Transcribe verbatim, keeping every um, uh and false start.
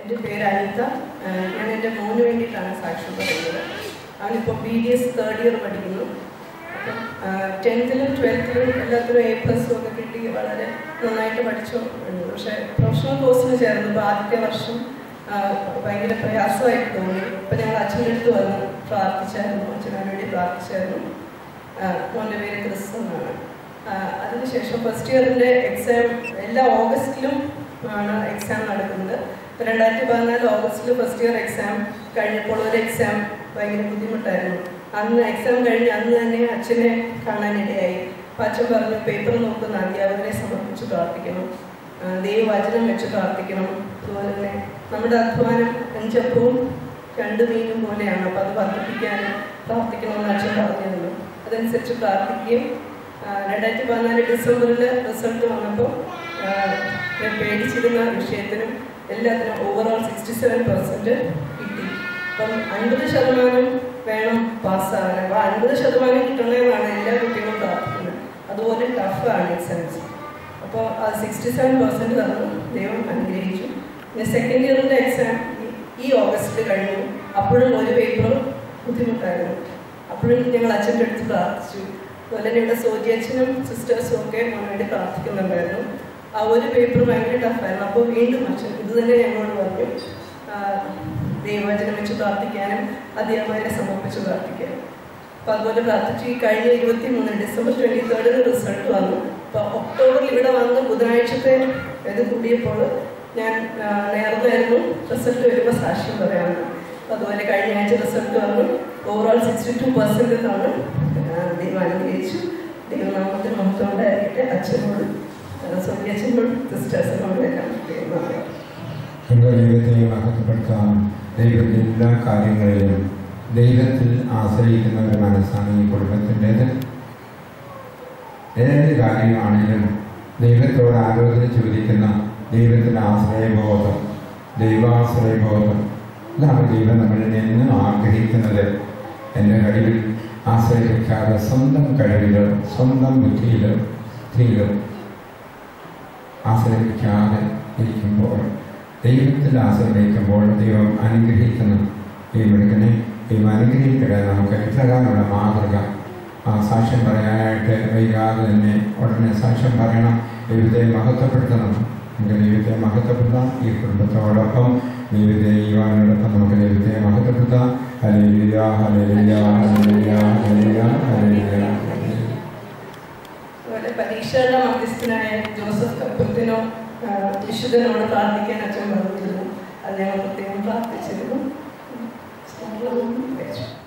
എൻ്റെ പേര് അനിത. ഞാൻ എൻ്റെ മോന് വേണ്ടിയിട്ടാണ് സാക്ഷ്യം പറയുന്നത്. അവനിപ്പോൾ B D S third year പഠിക്കുന്നു. അപ്പം ടെൻത്തിലും ട്വൽത്തിലും എല്ലാത്തിലും എ പ്ലസും ഒക്കെ കിട്ടി വളരെ നന്നായിട്ട് പഠിച്ചു. പക്ഷേ പ്രൊഫഷണൽ കോഴ്സിന് ചേർന്നപ്പോൾ ആദ്യത്തെ വർഷം ഭയങ്കര പ്രയാസമായിട്ട് തോന്നി. അപ്പം ഞങ്ങൾ അച്ഛൻ്റെ അടുത്ത് വന്ന് പ്രാർത്ഥിച്ചായിരുന്നു, അച്ഛനു വേണ്ടി പ്രാർത്ഥിച്ചായിരുന്നു. മോൻ്റെ പേര് ക്രിസ് എന്നാണ്. അതിനുശേഷം ഫസ്റ്റ് ഇയറിൻ്റെ എക്സാം എല്ലാ ഓഗസ്റ്റിലും ആണ് എക്സാം നടക്കുന്നത്. രണ്ടായിരത്തി പതിനാല് ഓഗസ്റ്റിൽ ഫസ്റ്റ് ഇയർ എക്സാം കഴിഞ്ഞപ്പോൾ ഒരു എക്സാം ഭയങ്കര ബുദ്ധിമുട്ടായിരുന്നു. അന്ന് എക്സാം കഴിഞ്ഞ് അന്ന് തന്നെ അച്ഛനെ കാണാനിടയായി. അപ്പം അച്ഛൻ പറഞ്ഞു, പേപ്പർ നോക്കുന്ന അധ്യാപകരെ സമർപ്പിച്ച് പ്രാർത്ഥിക്കണം, ദൈവവചനം വെച്ച് പ്രാർത്ഥിക്കണം, അതുപോലെ തന്നെ നമ്മുടെ അധ്വാനം അഞ്ചപ്പവും രണ്ട് മീനും പോലെയാണ്, അപ്പം അത് വർദ്ധിപ്പിക്കാനും പ്രാർത്ഥിക്കണമെന്ന് അച്ഛൻ പറഞ്ഞിരുന്നു. അതനുസരിച്ച് പ്രാർത്ഥിക്കുകയും രണ്ടായിരത്തി പതിനാല് ഡിസംബറിൽ റിസൾട്ട് വന്നപ്പോൾ ഞാൻ പേടിച്ചിരുന്ന വിഷയത്തിനും എല്ലാത്തിനും ഓവറോൾ സിക്സ്റ്റി സെവൻ പെർസെൻറ്റ് കിട്ടി. അപ്പം അൻപത് ശതമാനം വേണം പാസ്സാകാൻ. അപ്പോൾ അൻപത് ശതമാനം കിട്ടണമെന്നാണ് എല്ലാ കുട്ടികളും പ്രാർത്ഥിക്കുന്നത്. അതുപോലെ ടഫാണ് എക്സാംസ്. അപ്പോൾ അത് സിക്സ്റ്റി സെവൻ പെർസെൻറ്റ് തന്നു, ദൈവം അനുഗ്രഹിച്ചു. പിന്നെ സെക്കൻഡ് ഇയറിൻ്റെ എക്സാം ഈ ഓഗസ്റ്റിൽ കഴിഞ്ഞു. അപ്പോഴും ഒരു പേപ്പർ ബുദ്ധിമുട്ടായിരുന്നു. അപ്പോഴും ഞങ്ങൾ അച്ഛൻ്റെ അടുത്ത് പ്രാർത്ഥിച്ചു. അതുപോലെ തന്നെ ഇവിടെ സോജിയച്ഛനും സിസ്റ്റേഴ്സും ഒക്കെ വേണ്ടി പ്രാർത്ഥിക്കുന്നുണ്ടായിരുന്നു. ആ ഒരു പേപ്പർ ഭയങ്കര ടഫായിരുന്നു. അപ്പോൾ വീണ്ടും അച്ഛൻ ഇത് തന്നെ ഞങ്ങളോട് പറഞ്ഞു, ദൈവവചനം വെച്ച് പ്രാർത്ഥിക്കാനും അധ്യാപകരെ സമർപ്പിച്ച് പ്രാർത്ഥിക്കാനും. അപ്പോൾ അതുപോലെ പ്രാർത്ഥിച്ച് ഈ കഴിഞ്ഞ ഇരുപത്തി മൂന്ന് ഡിസംബർ ട്വൻറ്റി തേർഡിന് റിസൾട്ട് വന്നു. അപ്പോൾ ഒക്ടോബറിൽ ഇവിടെ വന്ന് ബുധനാഴ്ചത്തെ ഇത് കൂടിയപ്പോൾ ഞാൻ നേർന്നായിരുന്നു റിസൾട്ട് വരുമ്പോൾ സാക്ഷ്യം പറയാമെന്ന്. അപ്പോൾ അതുപോലെ കഴിഞ്ഞ ആഴ്ച റിസൾട്ട് വന്നു. ഓവറോൾ സിക്സ്റ്റി ടു പെർസെൻറ്റ് ആണ് ദൈവം അനുഗ്രഹിച്ചു. ദൈവനാമത്തിന് മഹത്വം ഉണ്ടായിരിക്കട്ടെ. അച്ഛനോട് സോനിയച്ഛനോട് സിസ്റ്റേഴ്സിനോട് എല്ലാം ദൈവം ദൈവത്തെ മഹത്വപ്പെടുത്താൻ ദൈവത്തിൻ്റെ എല്ലാ കാര്യങ്ങളിലും ദൈവത്തിൽ ആശ്രയിക്കുന്ന ഒരു മനസ്സാണ് ഈ കുടുംബത്തിൻ്റേത്. ഏത് കാര്യമാണെങ്കിലും ദൈവത്തോട് ആലോചന ചോദിക്കുന്ന ദൈവത്തിൻ്റെ ആശ്രയബോധം, ദൈവാശ്രയബോധം, ഇതാണ് ദൈവം നമ്മളിൽ നിന്ന് ആഗ്രഹിക്കുന്നത്. എൻ്റെ കഴിവിൽ ആശ്രയിക്കാതെ സ്വന്തം കഴിവിലോ സ്വന്തം ബുദ്ധിയിലോ സ്ത്രീയിലോ ആശ്രയിക്കാതെ ഇരിക്കുമ്പോൾ, ദൈവത്തിൽ ആശ്രയിക്കുമ്പോൾ ദൈവം അനുഗ്രഹിക്കുന്നു. ഈ മെടുക്കനെ ദൈവം അനുഗ്രഹിക്കട്ടെ. നമുക്ക് ഇപ്രകാരമുള്ള മാതൃക സാക്ഷ്യം പറയാനായിട്ട് വൈകാതെ തന്നെ ഉടനെ സാക്ഷ്യം പറയണം. ദൈവത്തെ മഹത്വപ്പെടുത്തണം. നമുക്ക് ദൈവത്തെ മഹത്വപ്പെടുത്താം. ഈ കുടുംബത്തോടൊപ്പം ദൈവത്തെ യുവാനോടൊപ്പം നമുക്ക് ദൈവത്തെ മഹത്വപ്പെടുത്താം. Hallelujah, hallelujah, hallelujah, hallelujah, hallelujah. പരീക്ഷയുടെ മധ്യസ്ഥനായ ജോസഫ് കപ്പത്തിനോ വിശുദ്ധനോട് പ്രാർത്ഥിക്കാൻ അച്ഛൻ പറഞ്ഞിരുന്നു. അത് ഞങ്ങൾ പ്രത്യേകം പ്രാർത്ഥിച്ചിരുന്നു.